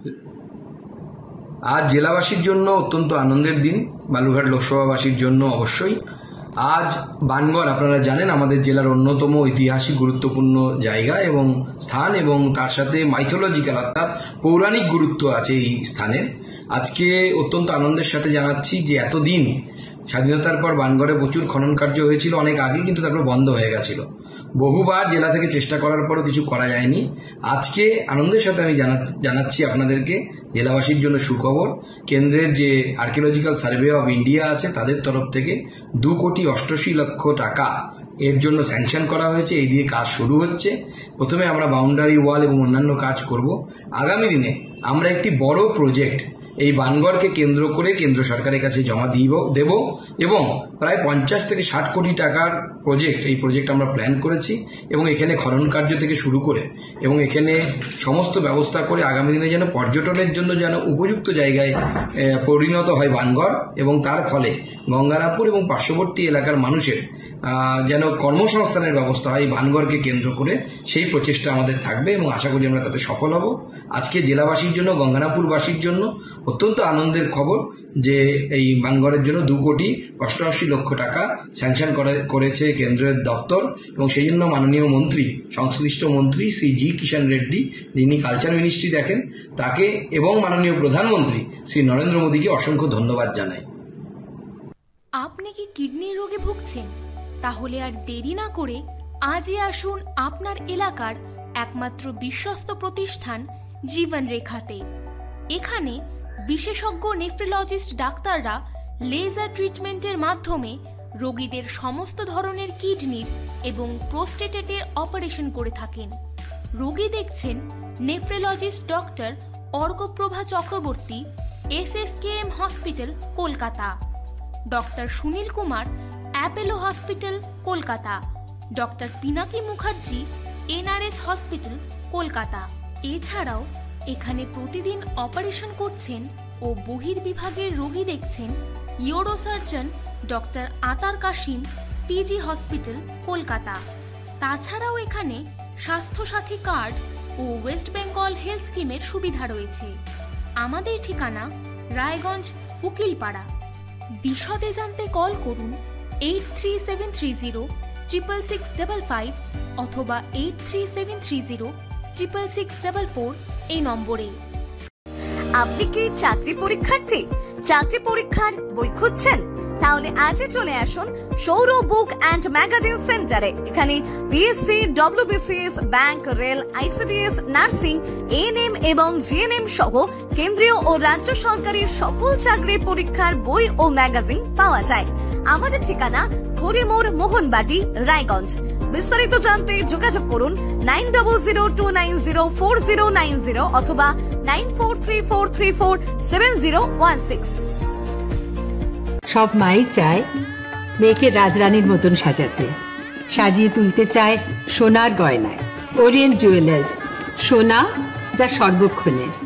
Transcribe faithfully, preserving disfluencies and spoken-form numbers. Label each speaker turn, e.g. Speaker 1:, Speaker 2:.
Speaker 1: আজ জেলাবাসীর জন্য অত্যন্ত আনন্দের দিন, বালুরঘাট লোকসভাবাসীর জন্য অবশ্যই। আজ বানগড় আপনারা জানেন আমাদের জেলার অন্যতম ঐতিহাসিক গুরুত্বপূর্ণ জায়গা এবং স্থান, এবং তার সাথে মাইথোলজিক্যাল অর্থাৎ পৌরাণিক গুরুত্ব আছে এই স্থানের। আজকে অত্যন্ত আনন্দের সাথে জানাচ্ছি যে এতদিন স্বাধীনতার পর বানগড়ে প্রচুর খনন কার্য হয়েছিল অনেক আগে, কিন্তু তারপর বন্ধ হয়ে গেছিল। বহুবার জেলা থেকে চেষ্টা করার পরও কিছু করা যায়নি। আজকে আনন্দের সাথে আমি জানাচ্ছি আপনাদেরকে জেলাবাসীর জন্য সুখবর। কেন্দ্রের যে আর্কিওলজিক্যাল সার্ভে অফ ইন্ডিয়া আছে তাদের তরফ থেকে দু কোটি অষ্টআশি লক্ষ টাকা এর জন্য স্যাংশন করা হয়েছে। এই দিয়ে কাজ শুরু হচ্ছে। প্রথমে আমরা বাউন্ডারি ওয়াল এবং অন্যান্য কাজ করব। আগামী দিনে আমরা একটি বড় প্রজেক্ট এই বানগড়কে কেন্দ্র করে কেন্দ্র সরকারের কাছে জমা দিব দেব এবং প্রায় পঞ্চাশ থেকে ষাট কোটি টাকার প্রজেক্ট এই প্রজেক্ট আমরা প্ল্যান করেছি, এবং এখানে খনন কার্য থেকে শুরু করে এবং এখানে সমস্ত ব্যবস্থা করে আগামী দিনে যেন পর্যটনের জন্য যেন উপযুক্ত জায়গায় পরিণত হয় বানগড়, এবং তার ফলে গঙ্গারামপুর এবং পার্শ্ববর্তী এলাকার মানুষের যেন কর্মসংস্থানের ব্যবস্থা হয় বানগড়কে কেন্দ্র করে, সেই প্রচেষ্টা আমাদের থাকবে এবং আশা করি আমরা তাতে সফল হব। আজকে জেলাবাসীর জন্য, গঙ্গারামপুরবাসীর জন্য অত্যন্ত আনন্দের খবর যে এই বানগড়ের জন্য দু কোটি অষ্টআশি লক্ষ টাকা স্যাংশন করেছে কেন্দ্রের দপ্তর, এবং সেই জন্য মাননীয় মন্ত্রী, সংশ্লিষ্ট মন্ত্রী শ্রী জি কিষাণ রেড্ডি, যিনি কালচার মিনিস্ট্রি দেখেন, তাকে এবং মাননীয় প্রধানমন্ত্রী শ্রী নরেন্দ্র মোদীকে অসংখ্য ধন্যবাদ জানাই।
Speaker 2: আপনি কি কিডনি রোগে ভুগছেন? তাহলে আর দেরি না করে আজই আসুন আপনার এলাকার একমাত্র বিশ্বস্ত প্রতিষ্ঠান জীবন রেখাতে। এখানে বিশেষজ্ঞ নেফ্রোলজিস্ট ডাক্তাররা লেজার ট্রিটমেন্টের মাধ্যমে রোগীদের সমস্ত ধরনের কিডনির এবং প্রোস্টেটেটের অপারেশন করে থাকেন। রোগী দেখছেন nephrologist doctor Arkaprava Chakraborty, S S K M hospital, Kolkata; doctor Sunil Kumar, Apollo hospital, Kolkata; doctor Pinaki Mukherjee, N R S hospital, Kolkata. এছাড়াও এখানে প্রতিদিন অপারেশন করছেন ও বহির্বিভাগের রোগী দেখছেন ইউরোসার্জন ডক্টর আতার কাশিম, পিজি হসপিটাল, কলকাতা। তাছাড়াও এখানে স্বাস্থ্যসাথী কার্ড ও ওয়েস্ট বেঙ্গল হেলথ স্কিমের সুবিধা রয়েছে। আমাদের ঠিকানা রায়গঞ্জ, উকিলপাড়া। বিশদে জানতে কল করুন eight three seven three zero triple six double five অথবা eight three seven three zero triple six double four এই নম্বরে।
Speaker 3: আপনি কি চাকরি পরীক্ষার্থী? চাকরি পরীক্ষার বই খুঁজছেন? তাহলে আজই চলে আসুন সৌর বুক অ্যান্ড ম্যাগাজিন সেন্টারে। এখানে BSc, WBCS, bank, rail, ICDS, nursing, ANM এবং জিএনএম সহ কেন্দ্রীয় ও রাজ্য সরকারের সকল চাকরির পরীক্ষার বই ও ম্যাগাজিন পাওয়া যায়। আমাদের ঠিকানা ঘড়িমোড়, মোহনবাটি, রায়গঞ্জ। বিস্তারিত জানতে যোগাযোগ করুন nine double zero two nine zero four zero nine zero অথবা nine four three four three four seven zero one six.
Speaker 4: সব মাই চায় মেয়েকে রাজরানীর মতন সাজাতে, সাজিয়ে তুলতে চায় সোনার গয়নায়। ওরিয়েন্ট জুয়েলার্স, সোনা যা সর্বক্ষণের।